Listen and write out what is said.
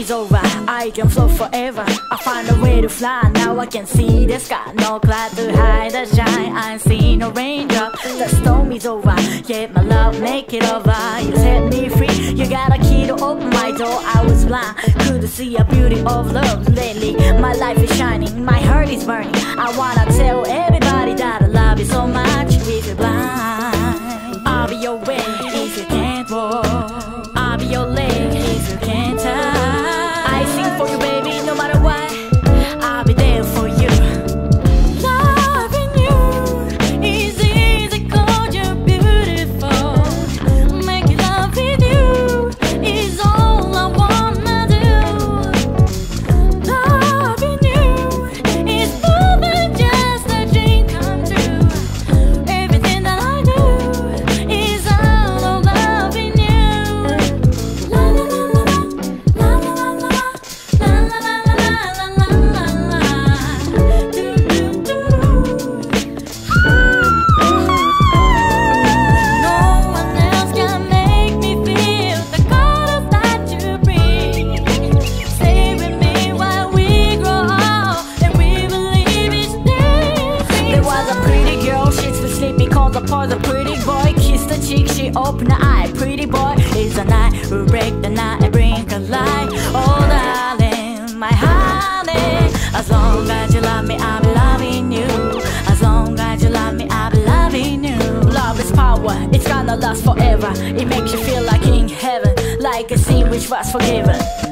is over, I can float forever. I find a way to fly, now I can see the sky. No cloud to hide the shine, I see no raindrop. The storm is over, yet my love make it over. You set me free, you got a key to open my door. I was blind, couldn't see a beauty of love. Lately, my life is shining, my heart is burning. I wanna tell everybody that I love you so much. If you're blind, I'll be your way. If you can't walk, I'll be your leg. If you can't touch, I sing for you, baby, no matter what. I'll be there for you. Loving you is easy 'cause you're beautiful. Making love with you is all I wanna do. Loving you is more than just a dream come true. Everything that I do is all of loving you. La la la la la la la la la la la la la la la. Do do do. No one else can make me feel the colors that you bring. Stay with me while we grow up, and we believe each day. There was a pretty girl, she's been sleeping cause I pause. A pretty boy kissed the cheek, she opened her eye. Pretty boy is the night who break the night and bring a light. Oh darling, my honey, as long as you love me, I'll be loving you. As long as you love me, I'll be loving you. Love is power, it's gonna last forever. It makes you feel like in heaven, like a sin which was forgiven.